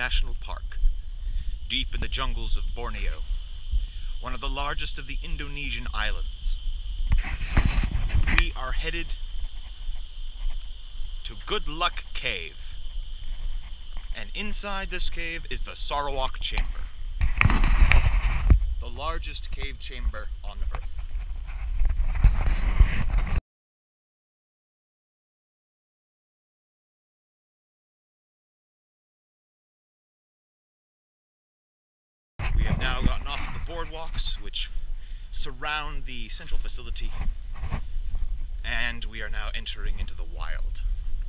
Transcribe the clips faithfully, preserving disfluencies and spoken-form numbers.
National Park, deep in the jungles of Borneo, one of the largest of the Indonesian islands. We are headed to Good Luck Cave, and inside this cave is the Sarawak Chamber, the largest cave chamber on Earth. We have now gotten off of the boardwalks which surround the central facility, and we are now entering into the wild.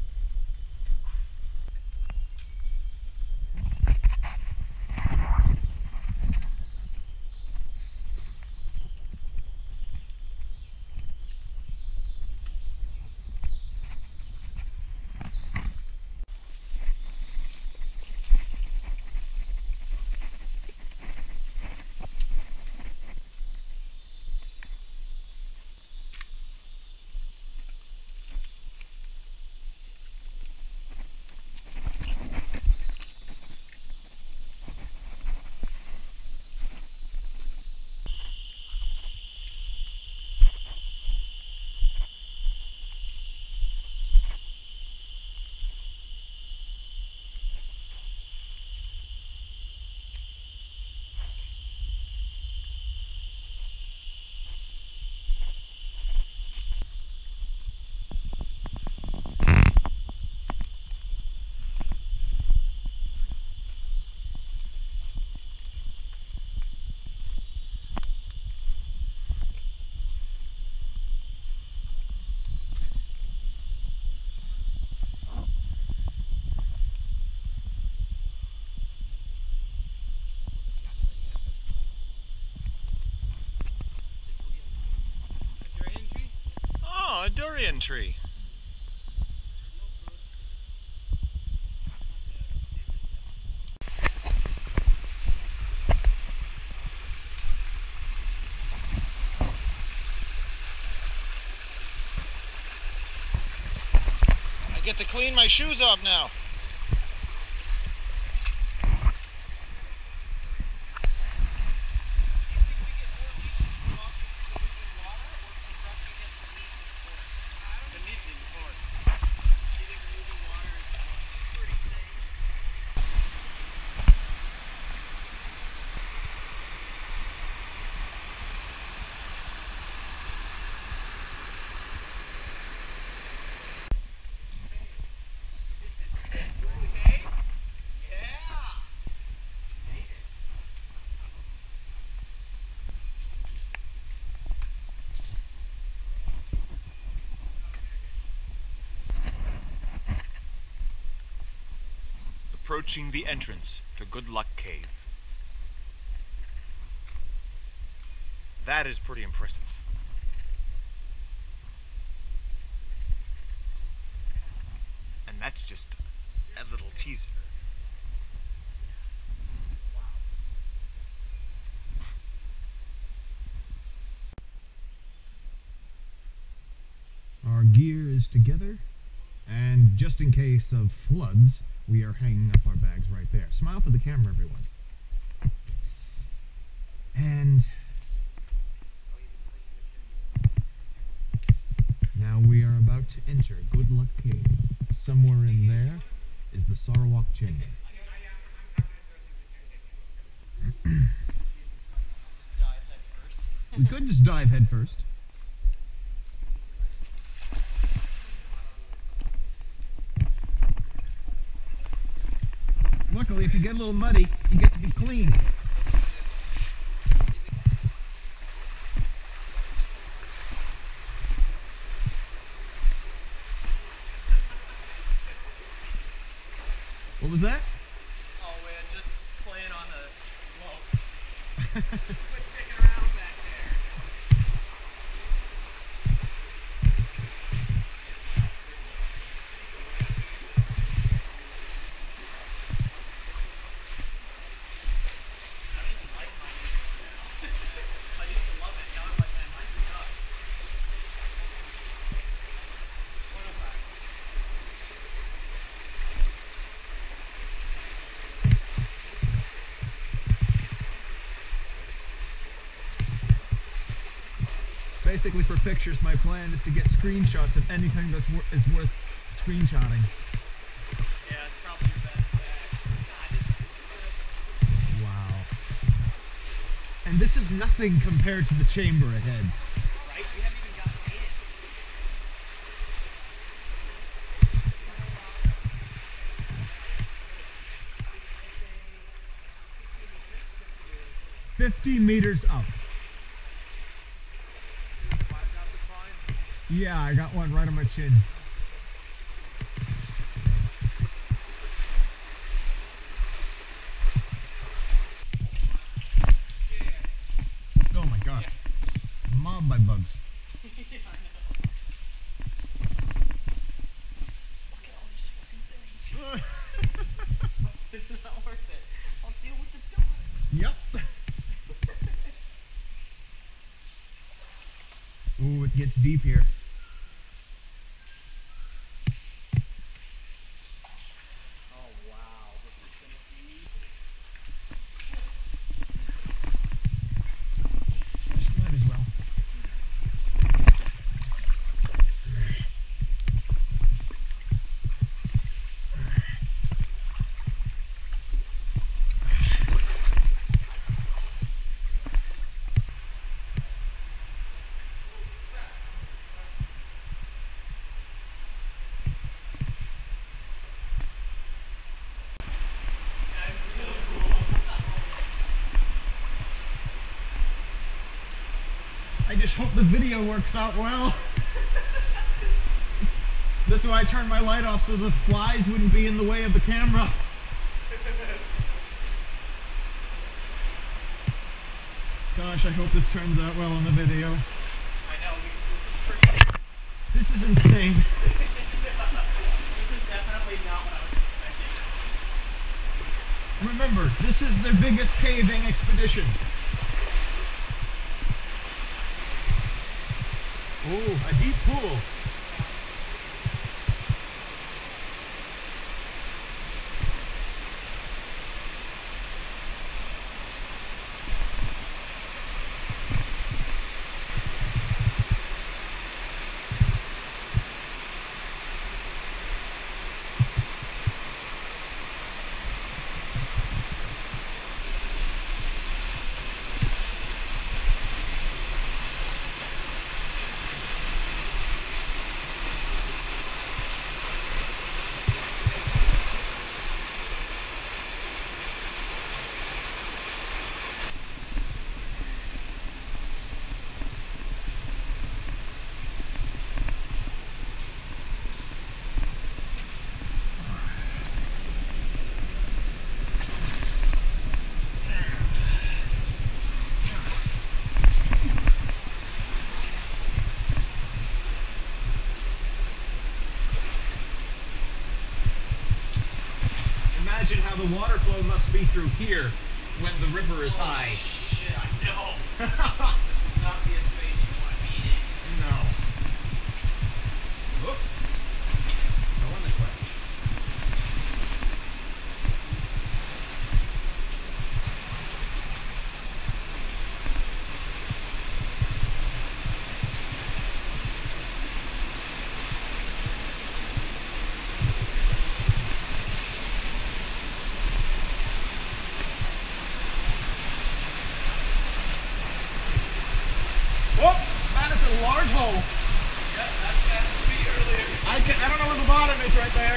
A durian tree. I get to clean my shoes off now. Approaching the entrance to Good Luck Cave. That is pretty impressive. And that's just a little teaser. Our gear is together, and just in case of floods, we are hanging up our bags right there. Smile for the camera, everyone. And now we are about to enter Good Luck Cave. Somewhere in there is the Sarawak Chamber. We could just dive head first. Luckily, if you get a little muddy, you get to be clean. What was that? Oh, we're just playing on the slope. Just quit dicking around back there. basically for pictures. My plan is to get screenshots of anything that's wor is worth screenshotting. Yeah, it's probably your best bet. Nah, this is good. Wow. And this is nothing compared to the chamber ahead. Right? We haven't even gotten in. fifty meters up. Yeah, I got one right on my chin. Oh my god. Mobbed by bugs. Look at all these fucking things. It's not worth it. I'll deal with the dog. Yep. Ooh, it gets deep here. Oh wow, this is gonna be. Just might as well. I just hope the video works out well. This is why I turned my light off so the flies wouldn't be in the way of the camera. Gosh, I hope this turns out well in the video. I know, because this is pretty. This is insane. This is definitely not what I was expecting. Remember, this is their biggest caving expedition. Oh, a deep pool. Imagine how the water flow must be through here when the river is high. Shit, I know. This would not be a space you want to be in. No. Oop. Going this way. Oh, that is a large hole. Yep, that's that to be earlier. I can, I don't know where the bottom is right there.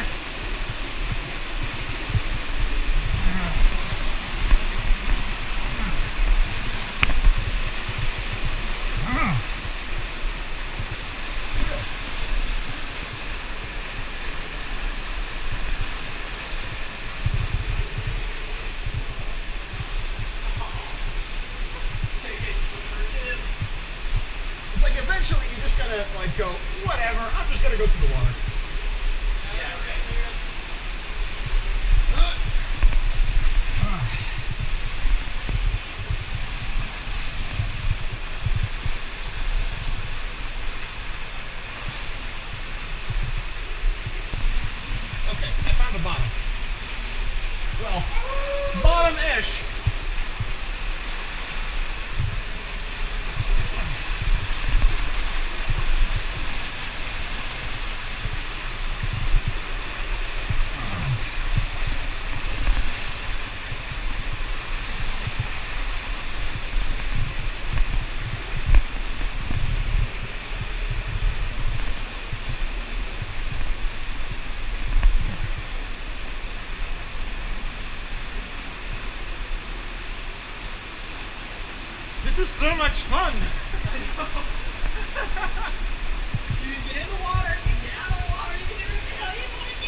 It's like eventually you just gotta like go, whatever, I'm just gonna go through the water. Yeah, right here. Uh, ah. Okay, I found a bottom. Well, bottom-ish. This is so much fun! I know. You can get in the water, you can get out of the water, you can do whatever the hell you want to do!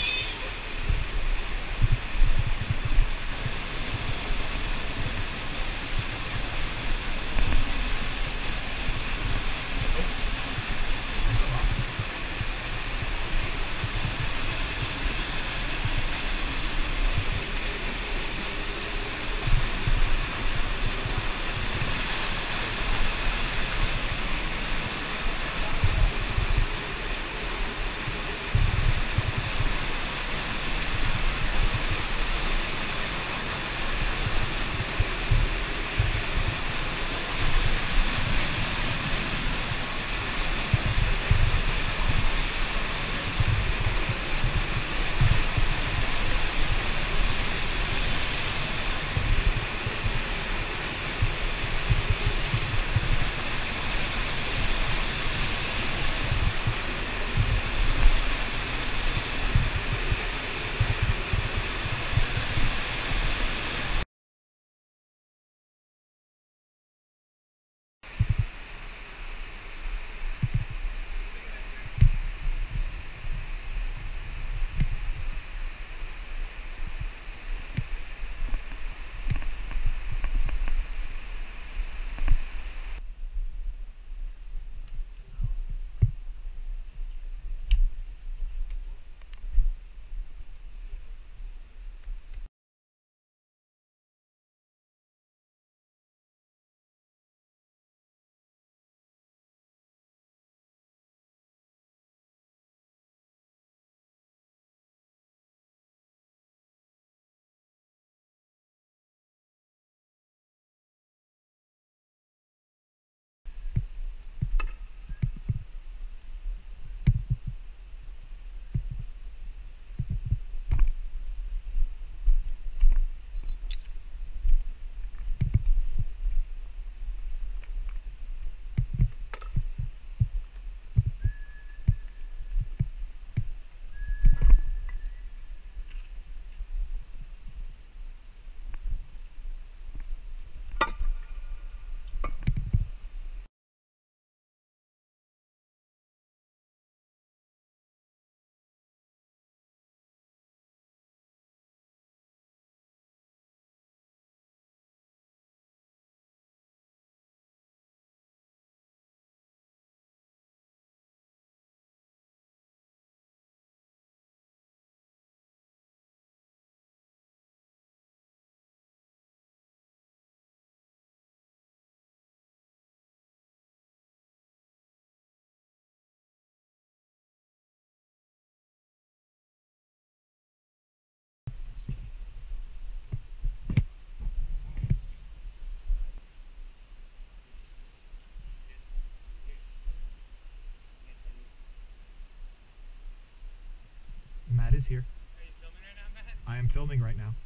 Matt is here. Are you filming right now, Matt? I am filming right now.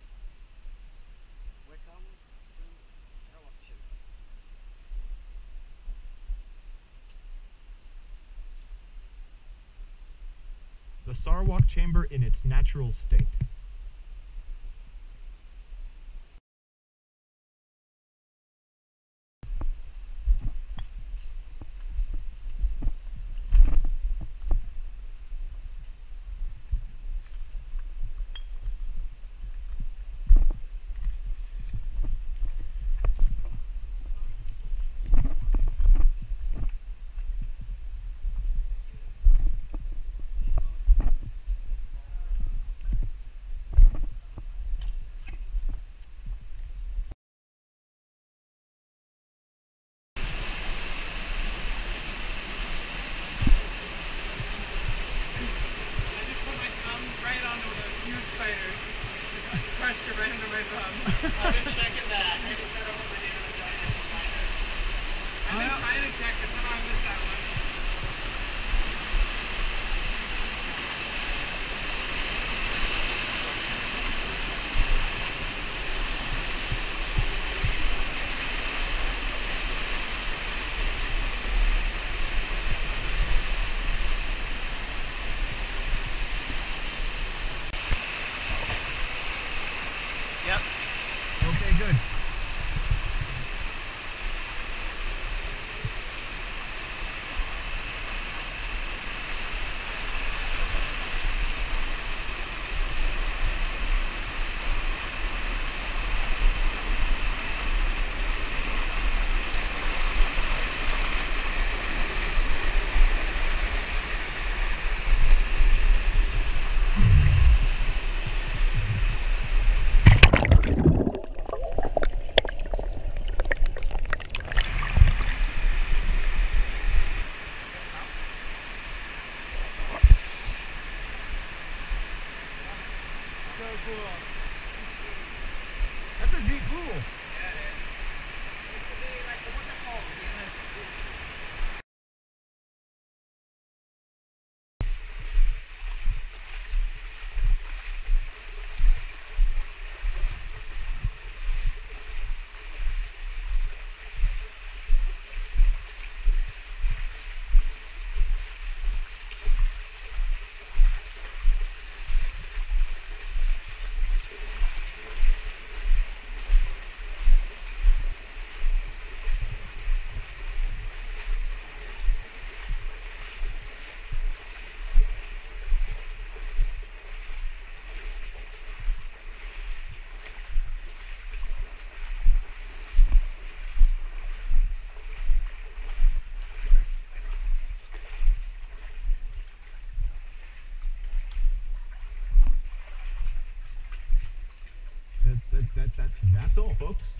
Welcome to Sarawak Chamber. The Sarawak Chamber in its natural state. Right under my thumb. I've been checking that. I just got over my hand on a giant spider. I've been trying to check it, somehow I missed that one. Okay, good. cool. That's a deep pool. Yeah, it is. It could be like a waterfall, you know. That, that, that, that, that's all, folks.